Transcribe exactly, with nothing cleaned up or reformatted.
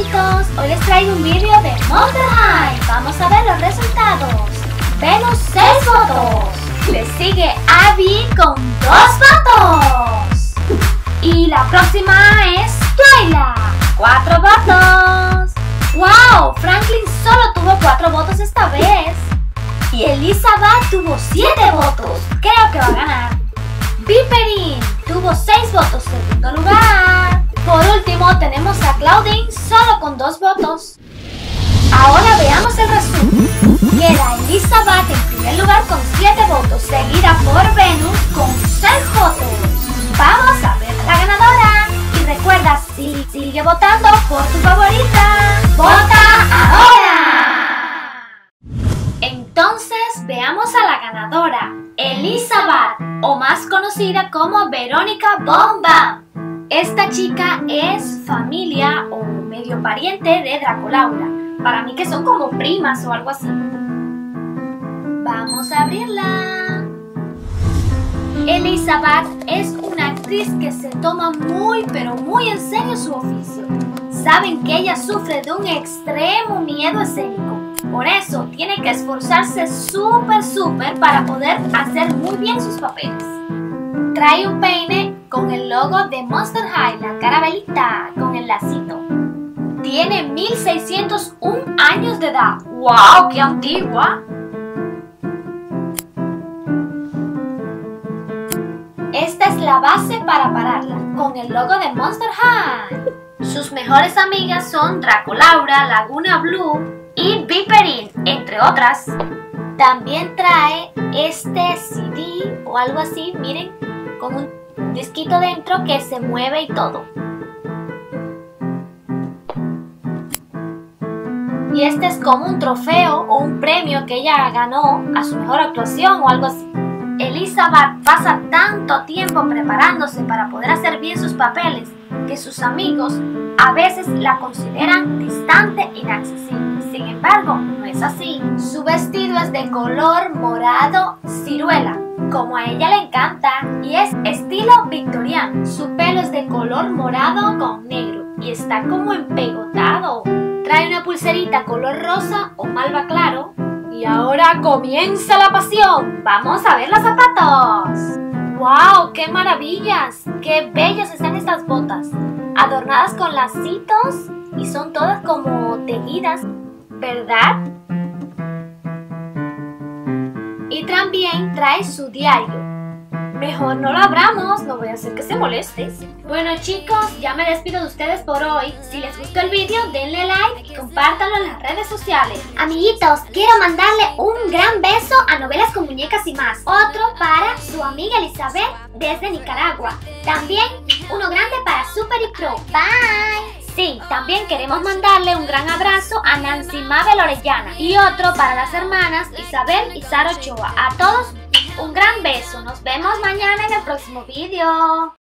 chicos, hoy les traigo un vídeo de Monster High. Vamos a ver los resultados. Venus seis votos. Le sigue Abby con dos votos. Y la próxima es Twyla, cuatro votos. ¡Wow! Franklin solo tuvo cuatro votos esta vez. Y Elizabeth tuvo siete votos. Creo que va a ganar. Viperin tuvo seis votos, segundo lugar. Por último tenemos a Claudine solo con dos votos. Ahora veamos el resumen. Queda Elizabeth en primer lugar con siete votos, seguida por Venus con seis votos. Vamos a ver la ganadora. Y recuerda, si sigue votando por tu favorita. ¡Vota ahora! Entonces veamos a la ganadora, Elizabeth, o más conocida como Verónica Bomba. Esta chica es familia o medio pariente de Dracolaura. Para mí que son como primas o algo así. Vamos a abrirla. Elizabeth es una actriz que se toma muy pero muy en serio su oficio. Saben que ella sufre de un extremo miedo escénico. Por eso tiene que esforzarse súper súper para poder hacer muy bien sus papeles. Trae un peine con el logo de Monster High, la carabelita con el lacito. Tiene mil seiscientos uno años de edad. ¡Wow! ¡Qué antigua! Esta es la base para pararla, con el logo de Monster High. Sus mejores amigas son Dracolaura, Laguna Blue y Viperin, entre otras. También trae este C D o algo así, miren, con un disquito dentro que se mueve y todo. Y este es como un trofeo o un premio que ella ganó a su mejor actuación o algo así. Elizabeth pasa tanto tiempo preparándose para poder hacer bien sus papeles que sus amigos a veces la consideran distante e inaccesible. Sin embargo, no es así. Su vestido es de color morado ciruela, como a ella le encanta, y es estilo victoriano. Su pelo es de color morado con negro y está como empegotado. Trae una pulserita color rosa o malva claro. Y ahora comienza la pasión. Vamos a ver los zapatos. ¡Wow! ¡Qué maravillas! ¡Qué bellas están estas botas! Adornadas con lacitos y son todas como tejidas, ¿verdad? Y también trae su diario. Mejor no lo abramos, no voy a hacer que se molestes. Bueno chicos, ya me despido de ustedes por hoy. Si les gustó el vídeo, denle like y compártanlo en las redes sociales. Amiguitos, quiero mandarle un gran beso a Novelas con Muñecas y Más. Otro para su amiga Elizabeth desde Nicaragua. También uno grande para Super y Pro. Bye. Sí, también queremos mandarle un gran abrazo a Nancy Mabel Orellana y otro para las hermanas Isabel y Sara Ochoa. A todos un gran beso. Nos vemos mañana en el próximo vídeo.